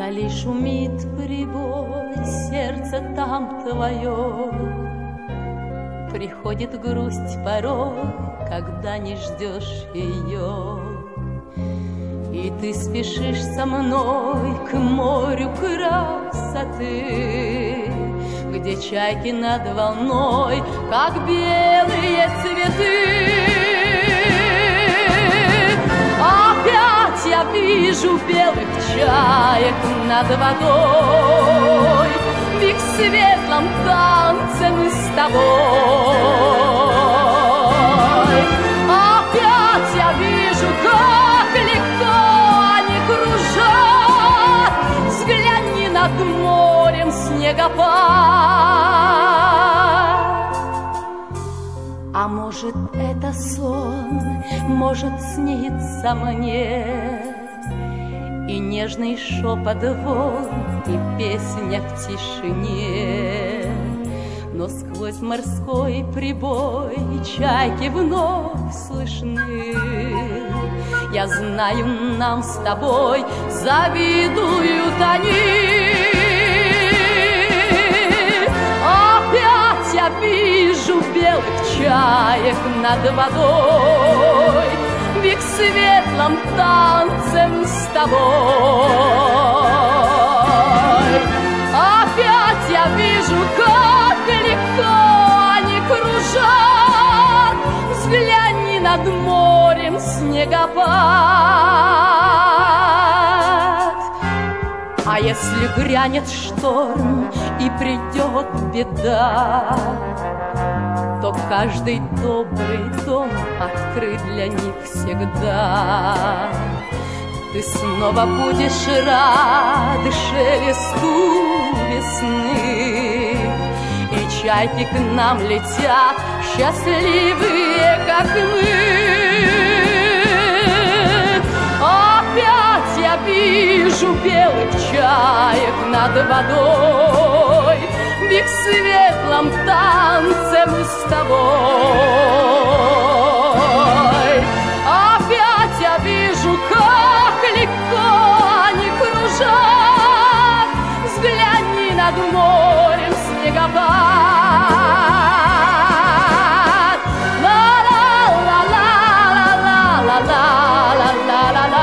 Вдали шумит прибой, сердце там твое. Приходит грусть порой, когда не ждешь ее. И ты спешишь со мной к морю красоты, где чайки над волной, как белые цветы. Опять я вижу белых чаек над водой, в их светлом танце мы с тобой. Опять я вижу, как легко они кружат. Взгляни над морем снегопад. А может, это сон, может, снится мне и нежный шепот волн, и песня в тишине. Но сквозь морской прибой чайки вновь слышны. Я знаю, нам с тобой завидуют они. Опять я вижу белых чаек над водой, в их светлом танце мы с тобой. Опять я вижу, как легко они кружат. Взгляни над морем снегопад. А если грянет шторм и придет беда, то каждый добрый дом открыт для них всегда. Ты снова будешь рад шелесту весны, и чайки к нам летят, счастливые, как мы. Опять я вижу белых чаек над водой, в их светлом танце мы с тобой. Опять я вижу, как легко они кружат. Взгляни над морем снегопад. Ла-ла-ла-ла-ла-ла-ла-ла-ла-ла-ла.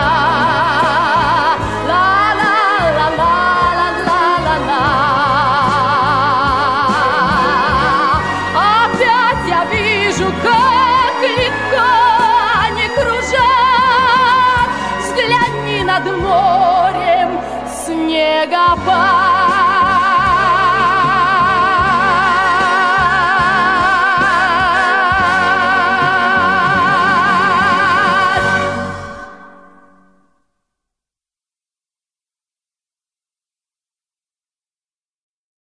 Над морем снегопад.